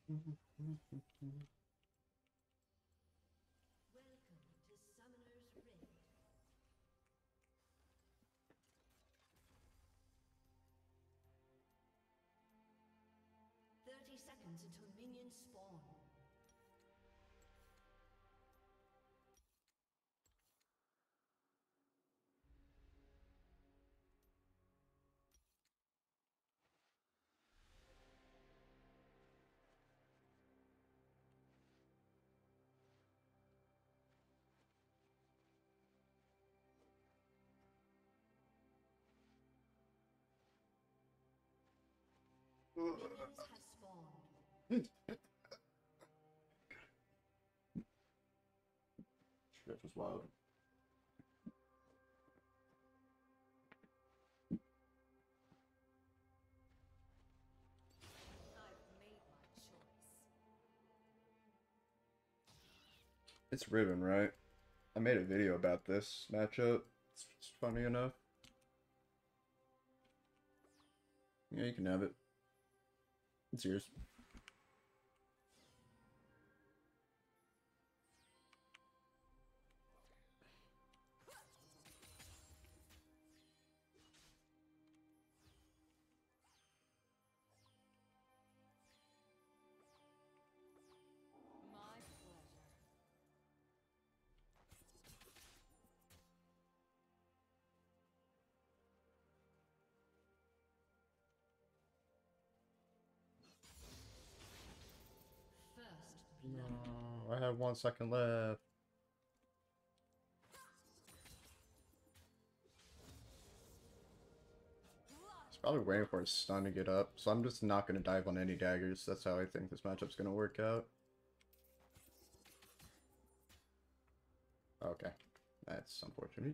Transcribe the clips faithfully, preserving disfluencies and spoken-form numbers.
thirty seconds until minions spawn. Minions have spawned. That was wild. It's Riven, right? I made a video about this matchup. It's, it's funny enough. Yeah, you can have it. It's yours. No, I have one second left. He's probably waiting for his stun to get up, so I'm just not going to dive on any daggers. That's how I think this matchup's going to work out. Okay, that's unfortunate.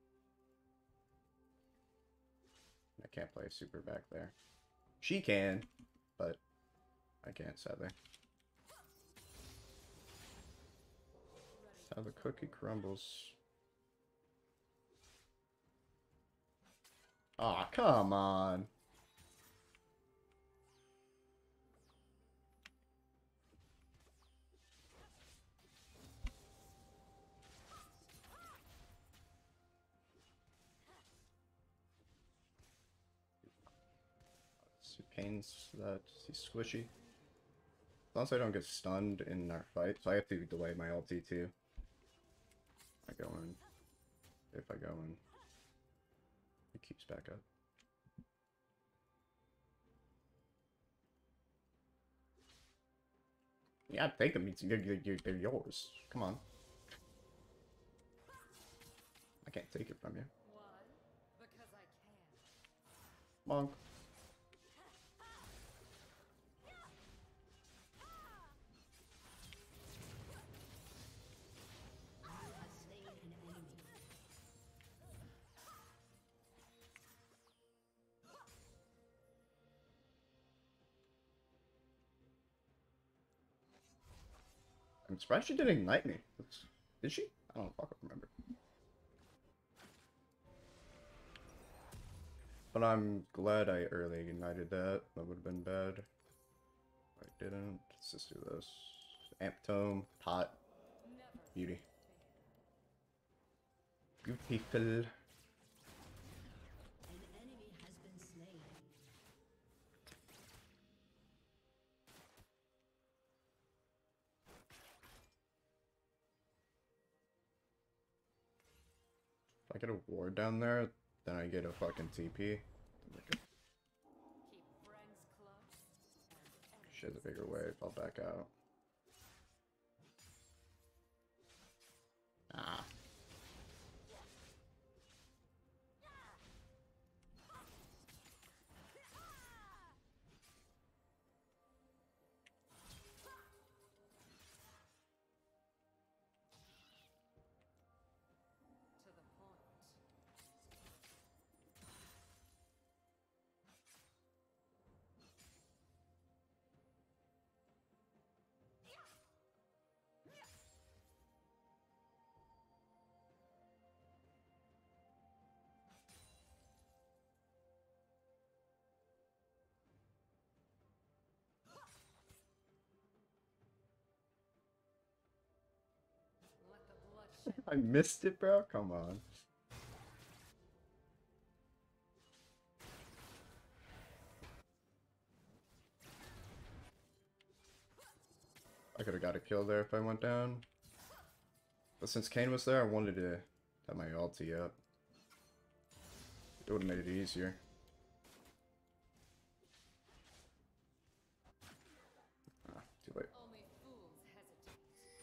I can't play super back there. She can, but I can't, sadly. That's how the cookie crumbles. Aw, oh, come on. Pains that he's squishy. As long as I don't get stunned in our fight, so I have to delay my ulti too. I go in. If I go in, it keeps back up. Yeah, take them. They're yours. Come on. I can't take it from you. Monk. I'm surprised she didn't ignite me. Did she? I don't fucking remember. But I'm glad I early ignited that. That would have been bad. I didn't. Let's just do this. Amp Tome, Pot, Beauty. Beautiful. If I get a ward down there, then I get a fucking T P. She has a bigger wave, I'll back out. Ah. I missed it, bro. Come on. I could have got a kill there if I went down. But since Kane was there, I wanted to have my ulti up. It would have made it easier. Ah, too late. Only fools hesitate.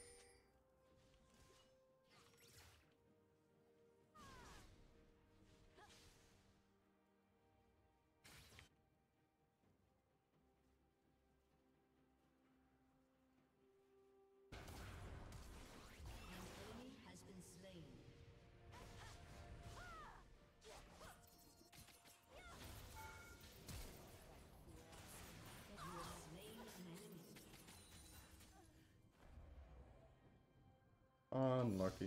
An enemy has been slain. You have slain an enemy. Unlucky.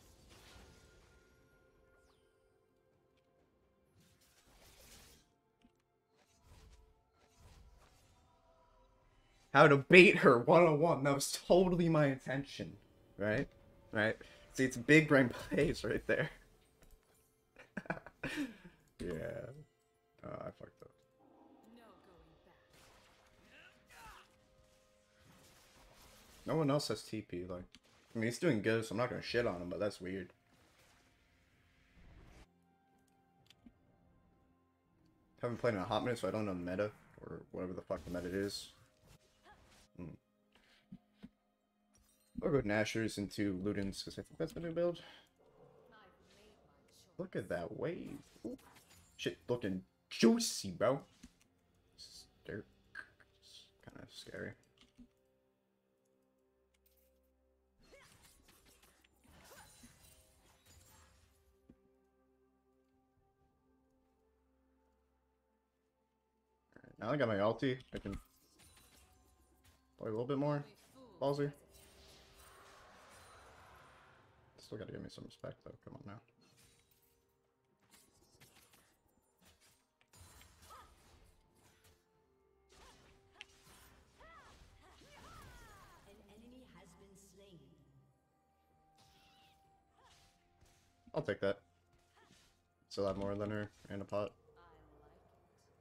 How to bait her one-on-one. That was totally my intention. Right? Right? See, it's big brain plays right there. Yeah. Oh, I fucked up. No going back. No one else has T P, like. I mean, he's doing good, so I'm not gonna shit on him, but that's weird. Haven't played in a hot minute, so I don't know the meta, or whatever the fuck the meta is. Hmm. I'll go Nashers into Ludens, because I think that's the new build. I've made my choice. Look at that wave. Ooh. Shit looking juicy, bro. Kind of scary. Alright, now I got my ulti. I can play a little bit more. Only fools Ballsy. Still gotta give me some respect, though. Come on now. An enemy has been slain. I'll take that. Still have more than her and a pot. I like it.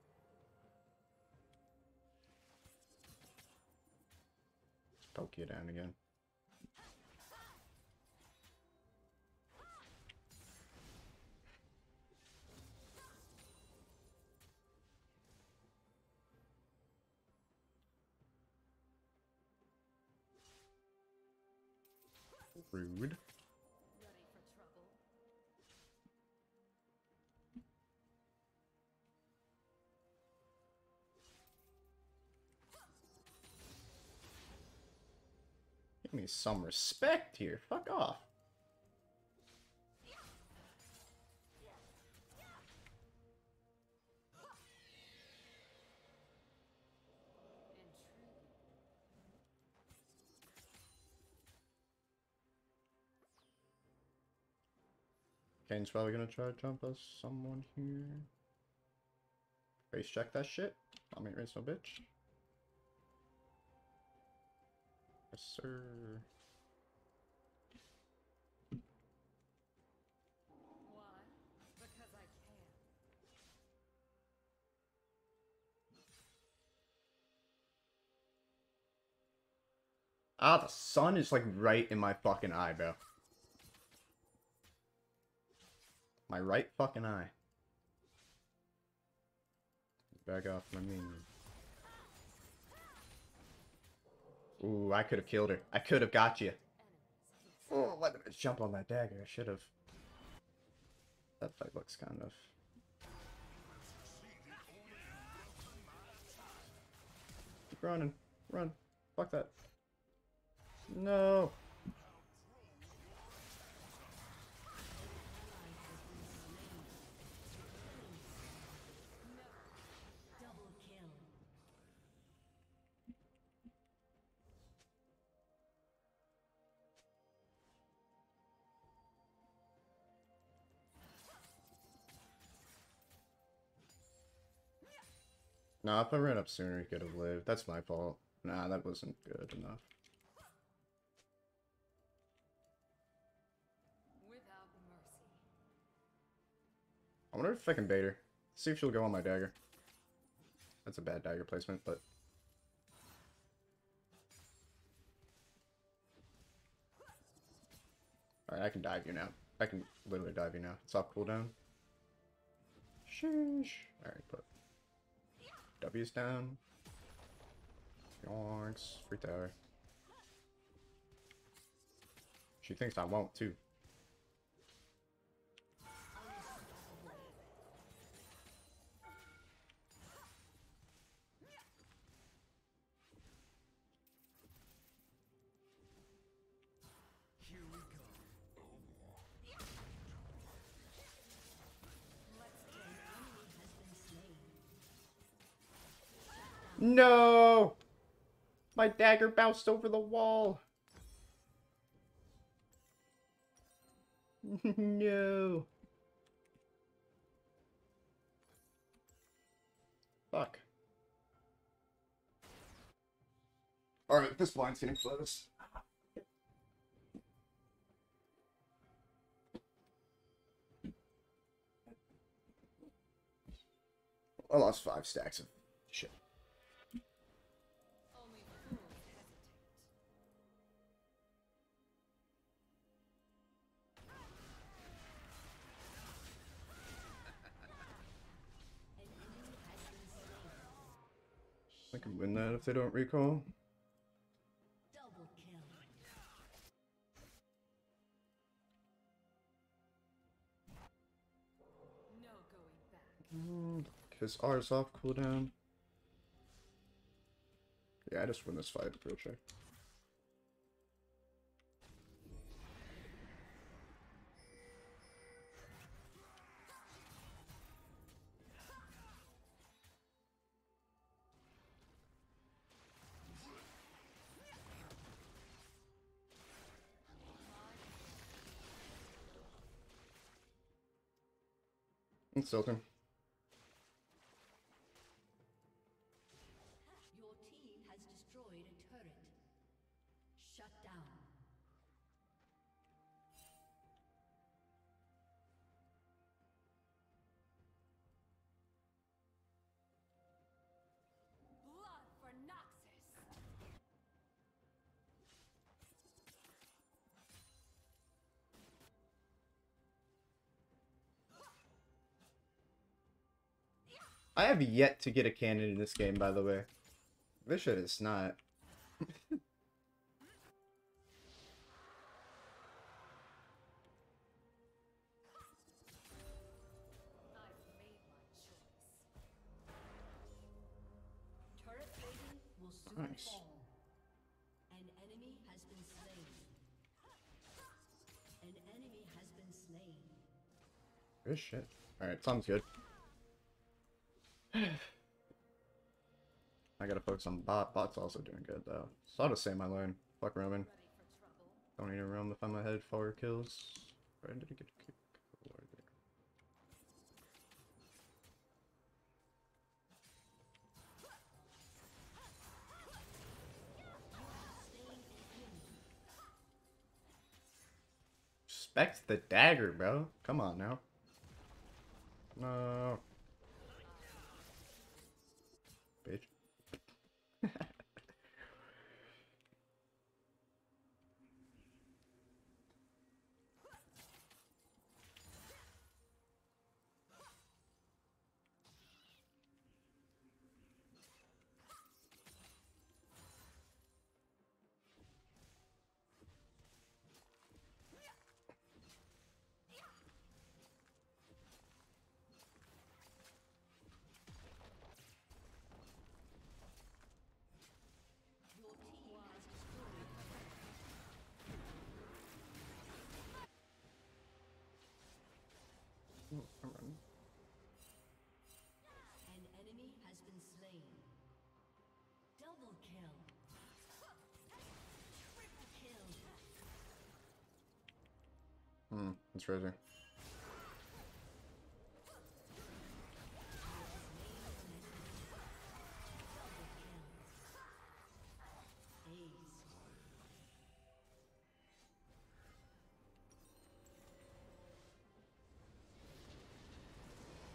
Poke you down again. Rude. Ready for trouble? Give me some respect here. Fuck off. Intriguing. Kane's probably gonna try to jump us. Someone here. Face check that shit. I'll make race no bitch. Yes, sir. Why? Because I can. Ah, the sun is like right in my fucking eye, bro. My right fucking eye. Back off my minion. Ooh, I could have killed her. I could have got you. Oh, why did I jump on that dagger? I should have. That fight looks kind of. Keep running. Run. Fuck that. No. Double kill. Nah, if I ran up sooner, he could have lived. That's my fault. Nah, that wasn't good enough. wonder if I can bait her. See if she'll go on my dagger. That's a bad dagger placement, but... Alright, I can dive you now. I can literally dive you now. It's off cooldown. Sheesh. Alright, put W's down. Yonks. Free tower. She thinks I won't, too. No! My dagger bounced over the wall. No. Fuck. Alright, this blind's getting close. I lost five stacks of shit. Only fools hesitate. I can win that if they don't recall. Double kill. No going back. Because R's off cooldown. Yeah, I just win this fight, real check. Insulting. Your team has destroyed a turret. Shut down. Blood for Noxus. I have yet to get a cannon in this game, by the way. This shit is not. I've made my choice. Turret plating will soon Nice. fall. An enemy has been slain. An enemy has been slain. Good shit. Alright, sounds good. I gotta focus on bot. Bot's also doing good, though. So I'll just say my lane. Fuck roaming. Ready for trouble. Don't need to roam if I'm ahead. Forward kills. Where did he get a kick? Where did it- Respect the dagger, bro. Come on now. No. Bitch. Your team has destroyed a turret. Oh, I'm running. An enemy has been slain. Double kill. Triple kill. Hmm, it's crazy.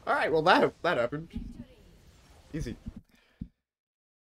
Alright, well that that happened. Easy.